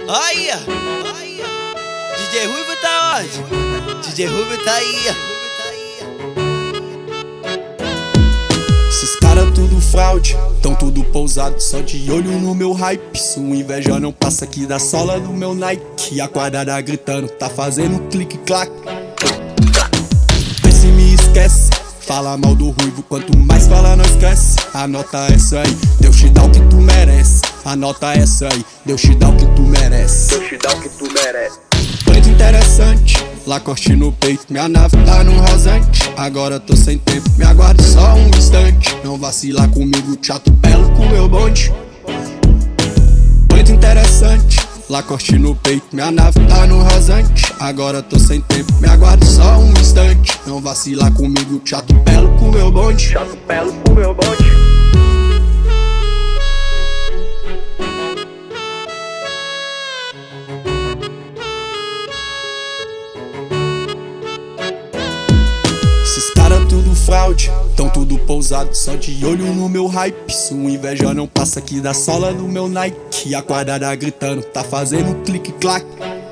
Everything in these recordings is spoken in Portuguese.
Aí, DJ Ruivo tá onde? DJ Ruivo tá aí. Esses caras tudo fraude, tão tudo pousado, só de olho no meu hype. Sua inveja não passa aqui da sola do meu Nike. A quadrada gritando, tá fazendo clique-clac. Vê se me esquece, fala mal do Ruivo, quanto mais fala nós cresce. Anota essa aí, Deus te dá o que tu merece. Anota essa aí, Deus te dá o que tu merece. Deus te dá o que tu merece. Preto interessante, Lacoste no peito, minha nave tá no rasante. Agora tô sem tempo, me aguarde só um instante. Não vacila comigo, te atropelo com meu bonde. Preto interessante, Lacoste no peito, minha nave tá no rasante. Agora tô sem tempo, me aguarde só um instante. Não vacila comigo, te atropelo com meu bonde. Te atropelo com meu bonde. Esses caras tudo fraude, tão tudo pousado, só de olho no meu hype. Sua inveja não passa aqui da sola do meu Nike. A quadrada gritando, tá fazendo clique-clac.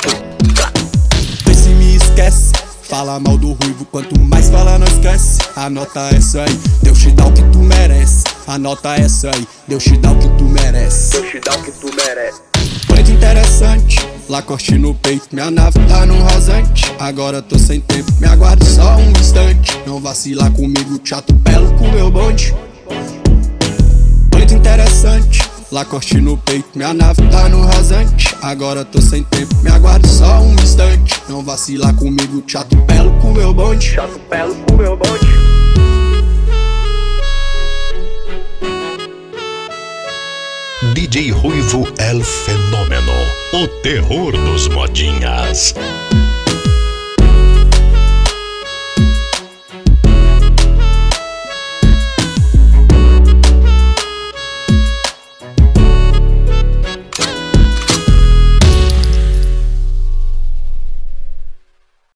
Vê se me esquece, fala mal do Ruivo, quanto mais fala nós cresce. Anota essa aí, Deus te dá o que tu merece. Anota essa aí, Deus te dá o que tu merece. Deus te dá o que tu merece. Preto interessante, Lacoste no peito, minha nave tá no rasante. Agora tô sem tempo, me aguarde só um instante. Não vacila comigo, te atropelo com meu bonde. Preto interessante, Lacoste no peito, minha nave tá no rasante. Agora tô sem tempo, me aguarde só um instante. Não vacila comigo, te atropelo com meu bonde. Te atropelo com meu bonde. DJ Ruivo El Fenômeno, o terror dos modinhas.